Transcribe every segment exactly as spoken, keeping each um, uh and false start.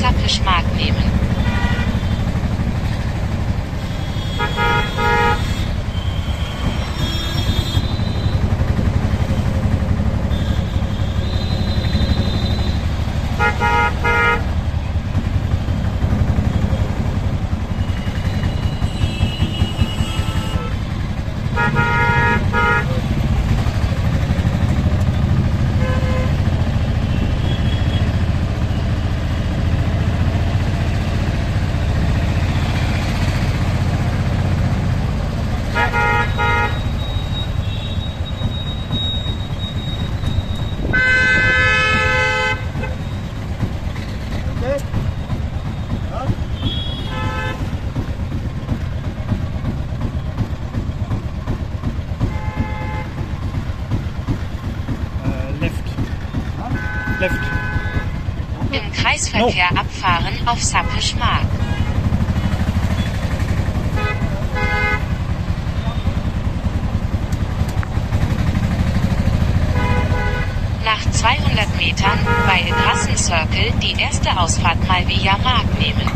Sappeschmark nehmen. Left. Im Kreisverkehr no. abfahren auf Sappeschmark. Nach zweihundert Metern, bei Grassen-Circle, die erste Ausfahrt mal via Mark nehmen.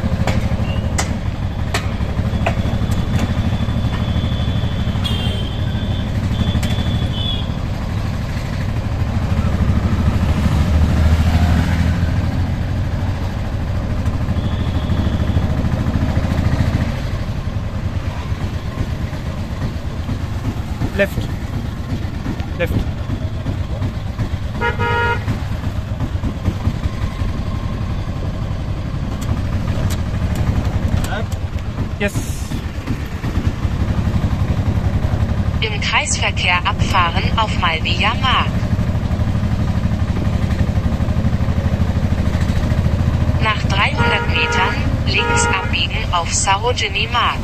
Left. Left. Yes. Im Kreisverkehr abfahren auf Malvia Mark. Nach dreihundert Metern, links abbiegen auf Sarojini Mark.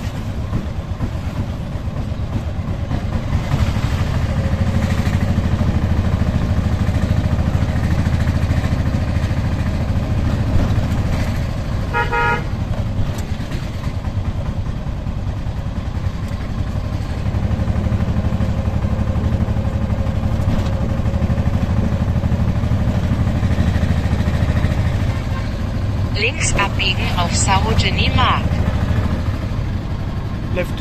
Links abbiegen auf Sarojini Mark. Left.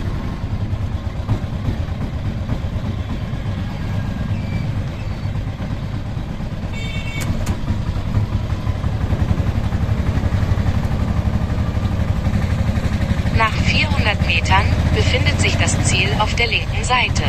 Nach vierhundert Metern befindet sich das Ziel auf der linken Seite.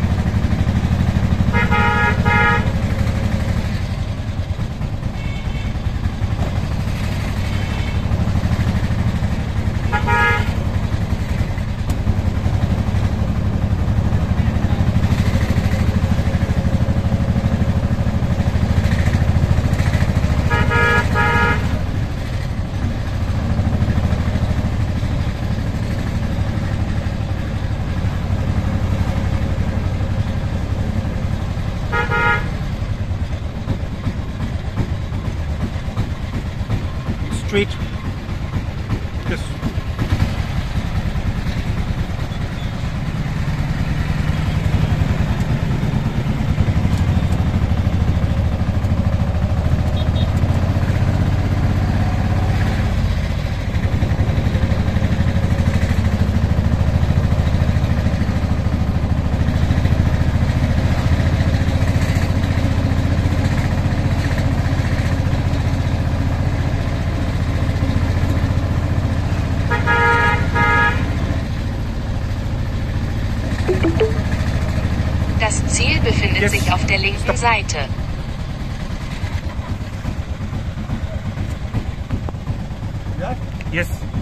Street. Yes. Das Ziel befindet Yes. sich auf der linken Stop. Seite. Yes.